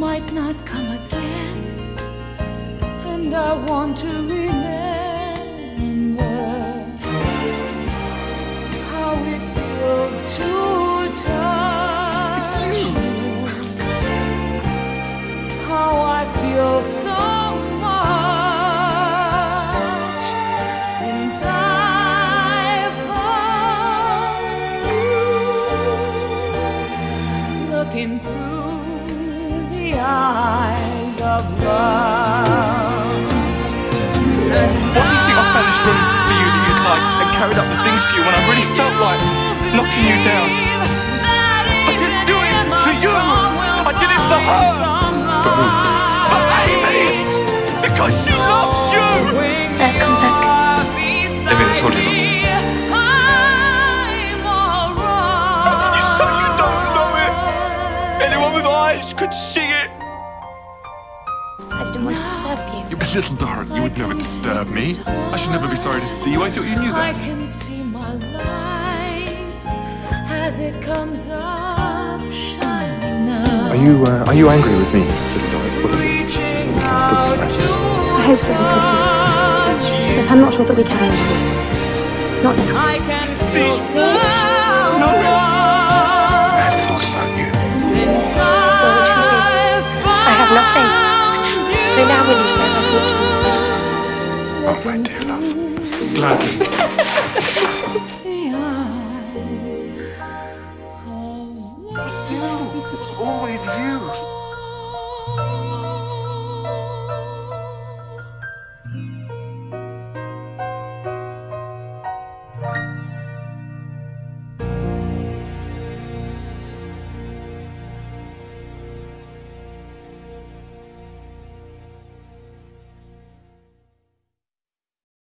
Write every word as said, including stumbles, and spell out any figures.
might not come again, and I want to remember how it feels to touch It's you. how I feel so much since I found you, looking through the eyes of love. And Why do you think I found this room for you that you'd like and carried up the things for you when I really felt like knocking you down? I didn't do it for you. I did it for her. For who? For Amy! Because she loves you! Dad, come back. Amy, I told you not to. How can you say you don't know it? Anyone with eyes could see it. I didn't want to disturb you. You little Dorrit, you would never disturb me. I should never be sorry to see you. I thought you knew I that. can see my life as it comes up shining now. Are you, uh, are you angry with me, little Dorrit? What is it? We can still be friends. I hope that we could be. But I'm not sure that we can. Not now. I can These feel walls know it. I have thought about you. since Well, the truth is, I have nothing. So now will you share my fortune? Oh, my dear love. Gladly. the eyes of love. It was you. It was always you.